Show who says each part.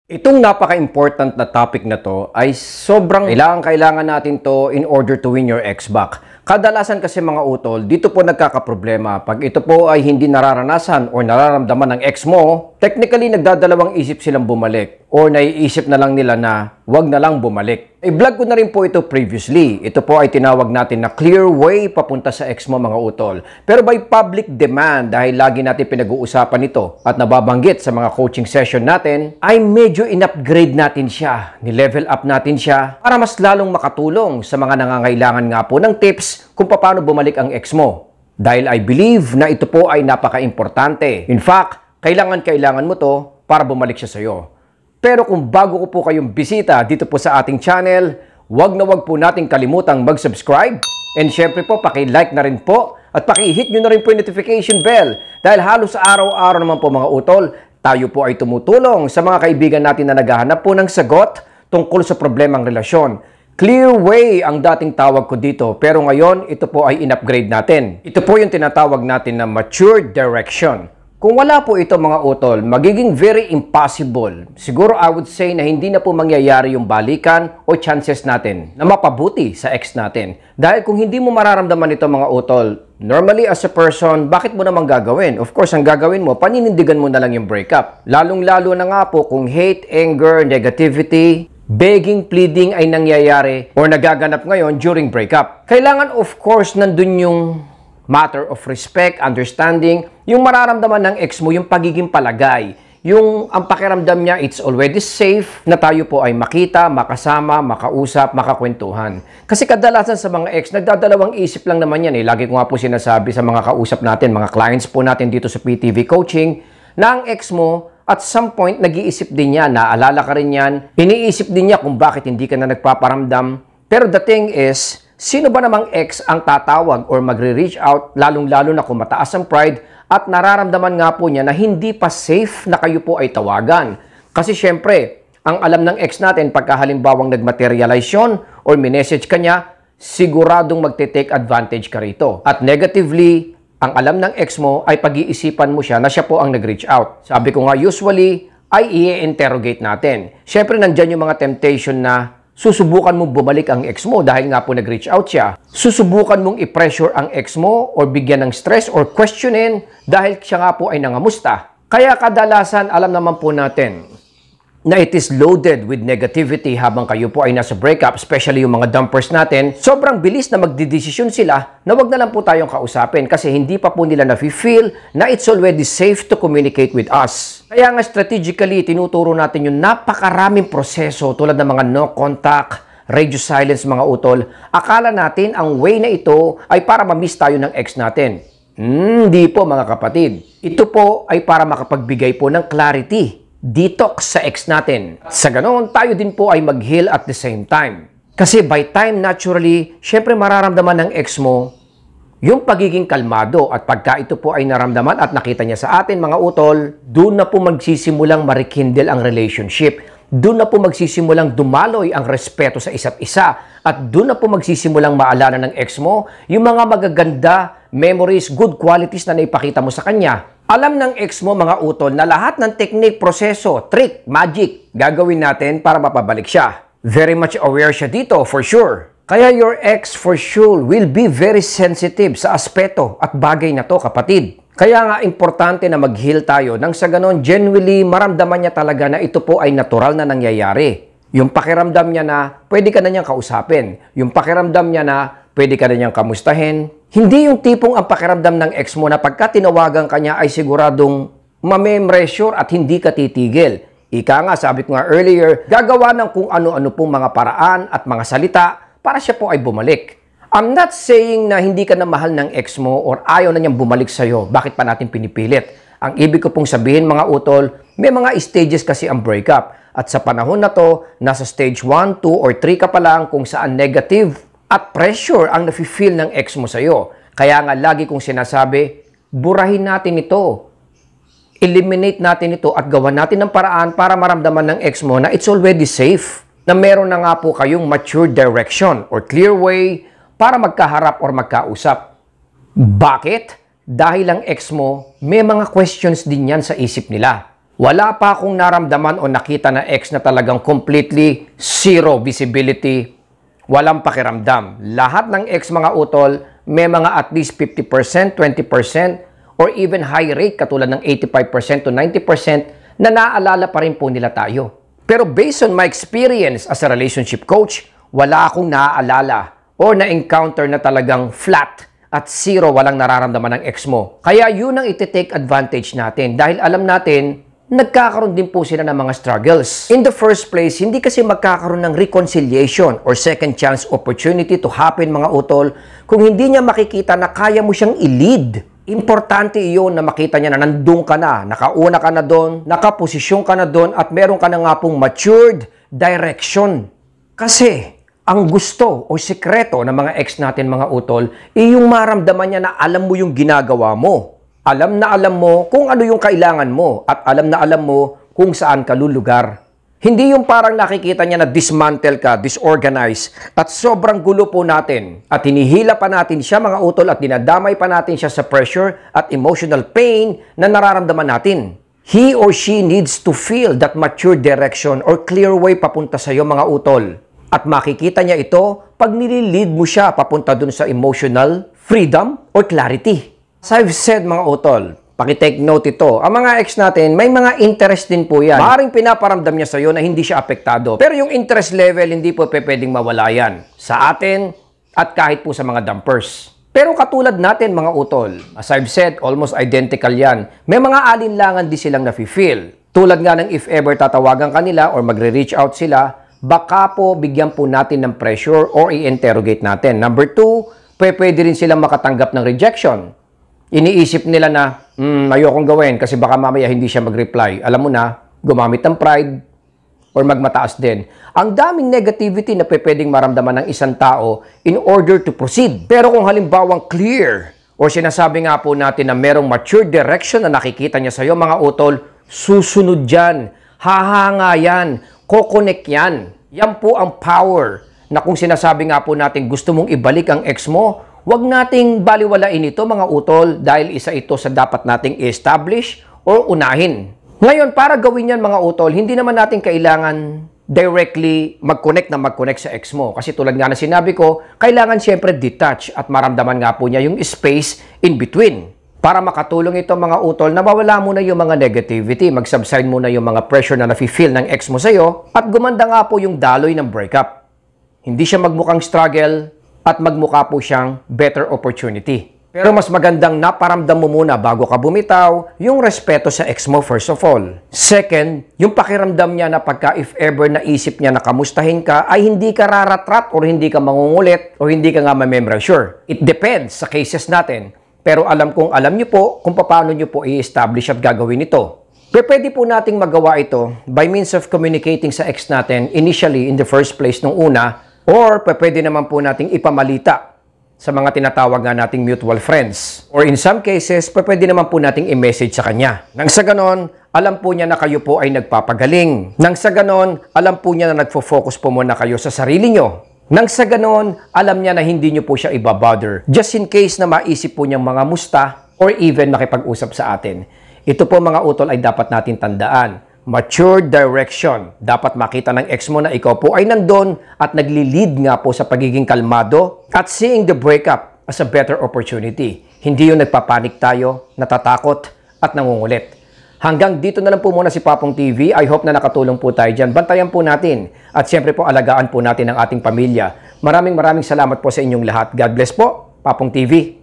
Speaker 1: Itong napaka-important na topic na to ay sobrang kailangan natin to in order to win your ex back. Kadalasan kasi mga utol, dito po nagkakaproblema. Pag ito po ay hindi nararanasan o nararamdaman ng ex mo, technically nagdadalawang isip silang bumalik or naiisip na lang nila na wag na lang bumalik. I-vlog ko na rin po ito previously. Ito po ay tinawag natin na clear way papunta sa ex mo mga utol. Pero by public demand, dahil lagi natin pinag-uusapan ito at nababanggit sa mga coaching session natin, ay medyo in-upgrade natin siya, ni-level up natin siya para mas lalong makatulong sa mga nangangailangan nga po ng tips kung paano bumalik ang ex mo. Dahil I believe na ito po ay napaka-importante. In fact, kailangan mo to para bumalik siya sa iyo. Pero kung bago ko po kayong bisita dito po sa ating channel, wag po nating kalimutang mag-subscribe. And syempre po, paki-like na rin po at paki-hit nyo na rin po yung notification bell. Dahil halos araw-araw naman po mga utol, tayo po ay tumutulong sa mga kaibigan natin na naghahanap po ng sagot tungkol sa problemang relasyon. Clear way ang dating tawag ko dito, pero ngayon ito po ay in-upgrade natin. Ito po yung tinatawag natin na mature direction. Kung wala po ito mga utol, magiging very impossible. Siguro I would say na hindi na po mangyayari yung balikan o chances natin na mapabuti sa ex natin. Dahil kung hindi mo mararamdaman ito mga utol, normally as a person, bakit mo naman gagawin? Of course, ang gagawin mo, paninindigan mo na lang yung breakup. Lalong-lalo na nga po kung hate, anger, negativity, begging, pleading ay nangyayari o nagaganap ngayon during breakup. Kailangan of course nandun yung matter of respect, understanding, yung mararamdaman ng ex mo, yung pagiging palagay, yung ang pakiramdam niya, it's already safe na tayo po ay makita, makasama, makausap, makakwentuhan. Kasi kadalasan sa mga ex, nagdadalawang isip lang naman yan. Lagi ko nga po sinasabi sa mga kausap natin, mga clients po natin dito sa PTV Coaching, na ang ex mo, at some point, nag-iisip din niya, naalala ka rin yan, iniisip din niya kung bakit hindi ka na nagpaparamdam. Pero the thing is, sino ba namang ex ang tatawag or magre-reach out, lalong-lalo na kung mataas ang pride at nararamdaman nga po niya na hindi pa safe na kayo po ay tawagan. Kasi syempre, ang alam ng ex natin pagka halimbawang nagmaterialize yun or minessage ka niya, siguradong magte-take advantage ka rito. At negatively, ang alam ng ex mo ay pag-iisipan mo siya na siya po ang nag-reach out. Sabi ko nga, usually, ay i-interrogate natin. Syempre, nandyan yung mga temptation na susubukan mong bumalik ang ex mo dahil nga po nag-reach out siya. Susubukan mong i-pressure ang ex mo or bigyan ng stress or questionin dahil siya nga po ay nangamusta. Kaya kadalasan, alam naman po natin na it is loaded with negativity habang kayo po ay nasa breakup, especially yung mga dumpers natin. Sobrang bilis na magdidesisyon sila na wag na lang po tayong kausapin kasi hindi pa po nila na-feel na it's already safe to communicate with us. Kaya nga strategically, tinuturo natin yung napakaraming proseso tulad ng mga no contact, radio silence mga utol. Akala natin ang way na ito ay para ma-miss tayo ng ex natin. Hindi po mga kapatid. Ito po ay para makapagbigay po ng clarity, detox sa ex natin. Sa ganoon, tayo din po ay mag-heal at the same time. Kasi by time, naturally, syempre mararamdaman ng ex mo yung pagiging kalmado at pagka ito po ay naramdaman at nakita niya sa atin mga utol, doon na po magsisimulang marikindle ang relationship. Doon na po magsisimulang dumaloy ang respeto sa isa't isa. At doon na po magsisimulang maalala ng ex mo yung mga magaganda memories, good qualities na naipakita mo sa kanya. Alam ng ex mo mga utol na lahat ng technique, proseso, trick, magic gagawin natin para mapabalik siya. Very much aware siya dito for sure. Kaya your ex for sure will be very sensitive sa aspeto at bagay na to kapatid. Kaya nga importante na mag-heal tayo nang sa ganon genuinely maramdaman niya talaga na ito po ay natural na nangyayari. Yung pakiramdam niya na pwede ka na niyang kausapin. Yung pakiramdam niya na pwede ka na niyang kamustahin. Hindi yung tipong ang pakiramdam ng ex mo na pagka tinawagan ka niya ay siguradong mamemressure at hindi ka titigil. Ika nga, sabi ko nga earlier, gagawa ng kung ano-ano pong mga paraan at mga salita para siya po ay bumalik. I'm not saying na hindi ka na mahal ng ex mo or ayaw na niyang bumalik sa'yo. Bakit pa natin pinipilit? Ang ibig ko pong sabihin mga utol, may mga stages kasi ang breakup. At sa panahon na to, nasa stage 1, 2, or 3 ka pa lang kung saan negative at pressure ang nafe-feel ng ex mo sa'yo. Kaya nga lagi kong sinasabi, burahin natin ito. Eliminate natin ito at gawan natin ng paraan para maramdaman ng ex mo na it's already safe. Na meron na nga po kayong mature direction or clear way para magkaharap or magkausap. Bakit? Dahil ang ex mo, may mga questions din yan sa isip nila. Wala pa akong naramdaman o nakita na ex na talagang completely zero visibility, walang pakiramdam. Lahat ng ex mga utol, may mga at least 50%, 20%, or even high rate katulad ng 85% to 90% na naaalala pa rin po nila tayo. Pero based on my experience as a relationship coach, wala akong naaalala or na-encounter na talagang flat at zero walang nararamdaman ng ex mo. Kaya yun ang iti-take advantage natin dahil alam natin nagkakaroon din po sila ng mga struggles. In the first place, hindi kasi magkakaroon ng reconciliation or second chance opportunity to happen mga utol kung hindi niya makikita na kaya mo siyang i-lead. Importante iyon na makita niya na nandun ka na, nakauna ka na doon, nakaposisyon ka na doon at meron ka na nga pong matured direction. Kasi ang gusto o sikreto ng mga ex natin mga utol, yung maramdaman niya na alam mo yung ginagawa mo. Alam na alam mo kung ano yung kailangan mo at alam na alam mo kung saan ka lulugar. Hindi yung parang nakikita niya na dismantle ka, disorganized at sobrang gulo po natin at hinihila pa natin siya mga utol at dinadamay pa natin siya sa pressure at emotional pain na nararamdaman natin. He or she needs to feel that mature direction or clear way papunta sa iyo mga utol. At makikita niya ito pag nililid mo siya papunta dun sa emotional freedom or clarity. As I've said mga utol, pakitake note ito. Ang mga ex natin, may mga interest din po yan. Maaaring pinaparamdam niya sa'yo na hindi siya apektado. Pero yung interest level, hindi po pwedeng mawala yan. Sa atin at kahit po sa mga dumpers. Pero katulad natin mga utol, as I've said, almost identical yan. May mga alinlangan din silang nafe-feel. Tulad nga ng if ever tatawagan kanila or magre-reach out sila, baka po bigyan po natin ng pressure or i-interrogate natin. Number 2, pwede rin silang makatanggap ng rejection. Iniisip nila na, ayokong gawin kasi baka mamaya hindi siya mag-reply. Alam mo na, gumamit ng pride or magmataas din. Ang daming negativity na pwedeng maramdaman ng isang tao in order to proceed. Pero kung halimbawang clear or sinasabi nga po natin na merong mature direction na nakikita niya sa'yo, mga utol, susunod yan, hahanga yan, kokonek yan. Yan po ang power na kung sinasabi nga po natin gusto mong ibalik ang ex mo, huwag nating baliwalain ito mga utol dahil isa ito sa dapat nating i-establish or unahin. Ngayon, para gawin yan mga utol, hindi naman natin kailangan directly mag-connect sa ex mo. Kasi tulad nga na sinabi ko, kailangan siyempre detach at maramdaman nga po niya yung space in between. Para makatulong ito mga utol na mawala muna yung mga negativity, mag-subside muna yung mga pressure na nafe-feel ng ex mo sa'yo at gumanda nga po yung daloy ng breakup. Hindi siya magmukhang struggle at magmukha po siyang better opportunity. Pero mas magandang naparamdam mo muna bago ka bumitaw yung respeto sa ex mo first of all. Second, yung pakiramdam niya na pagka if ever naisip niya na kamustahin ka ay hindi ka raratrat or hindi ka mangungulit o hindi ka nga ma-membrasure. It depends sa cases natin. Pero alam niyo po kung paano niyo po i-establish at gagawin ito. Pwede po nating magawa ito by means of communicating sa ex natin initially in the first place nung una. Or pwede naman po nating ipamalita sa mga tinatawag nga nating mutual friends. Or in some cases, pwede naman po nating i-message sa kanya. Nang sa ganon, alam po niya na kayo po ay nagpapagaling. Nang sa ganon, alam po niya na nagfo-focus po muna kayo sa sarili nyo. Nang sa ganon, alam niya na hindi nyo po siya ibabother. Just in case na maisip po niyang mga musta or even makipag-usap sa atin. Ito po mga utol ay dapat natin tandaan. Mature direction. Dapat makita ng ex mo na ikaw po ay nandun at nagli-lead nga po sa pagiging kalmado at seeing the breakup as a better opportunity. Hindi yung nagpapanik tayo, natatakot at nangungulit. Hanggang dito na lang po muna si Papong TV. I hope na nakatulong po tayo dyan. Bantayan po natin at siyempre po alagaan po natin ang ating pamilya. Maraming salamat po sa inyong lahat. God bless po, Papong TV.